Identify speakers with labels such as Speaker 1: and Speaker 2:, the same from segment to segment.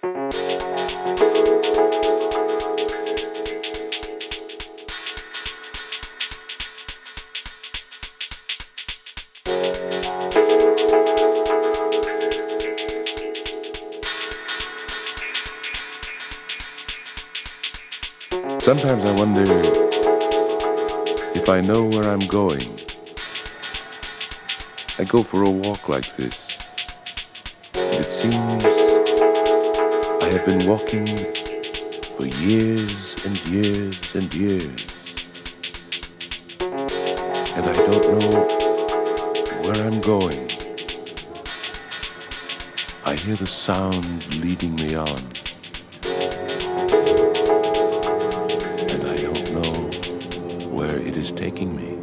Speaker 1: Sometimes I wonder if I know where I'm going. I go for a walk like this. It seems I have been walking for years and years and years. And I don't know where I'm going. I hear the sound leading me on. And I don't know where it is taking me.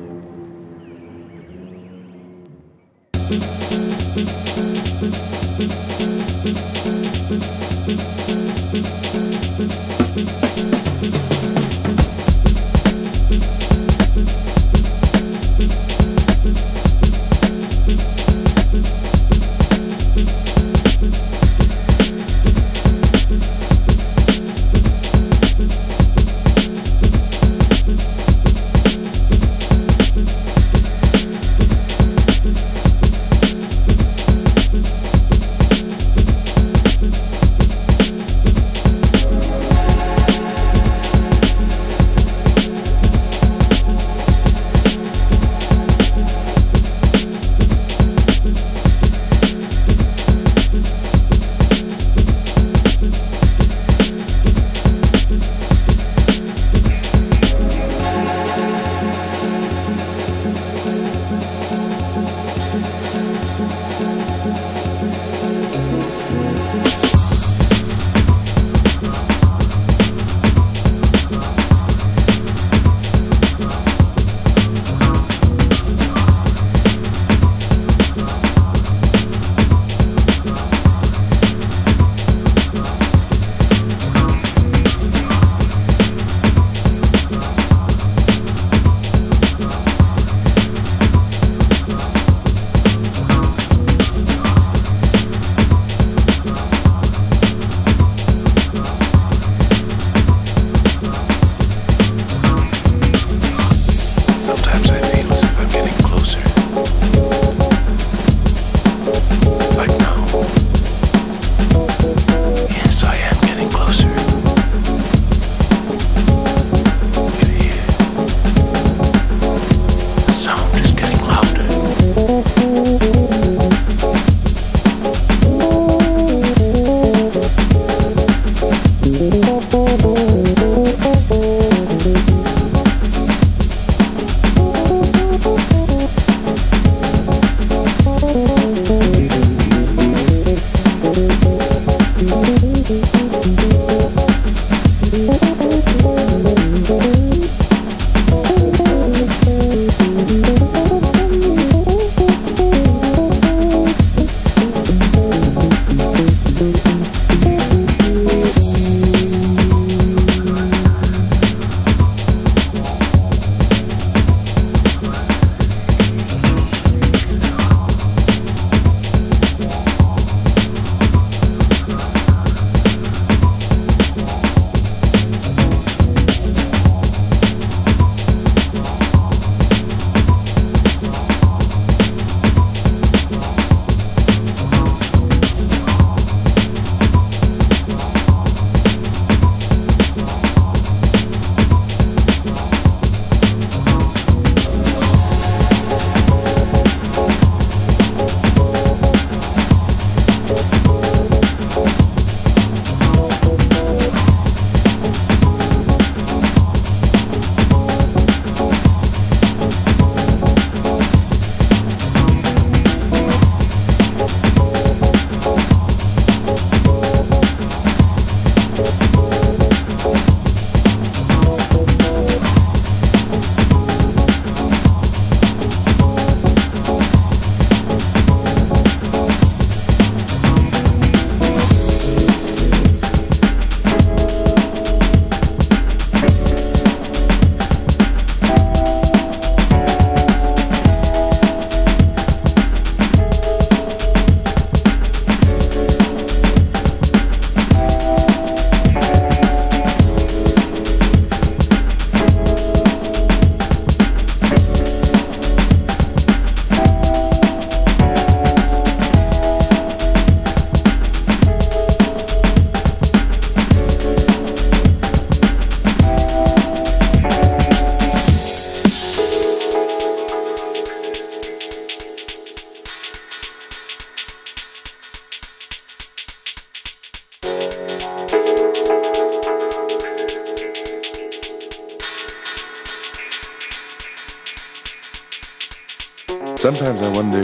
Speaker 1: Sometimes I wonder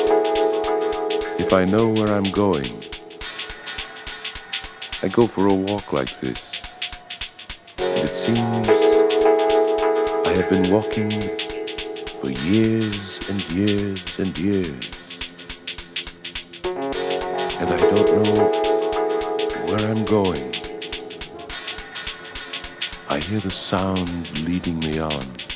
Speaker 1: if I know where I'm going. I go for a walk like this. It seems I have been walking for years and years and years. And I don't know where I'm going. I hear the sound leading me on.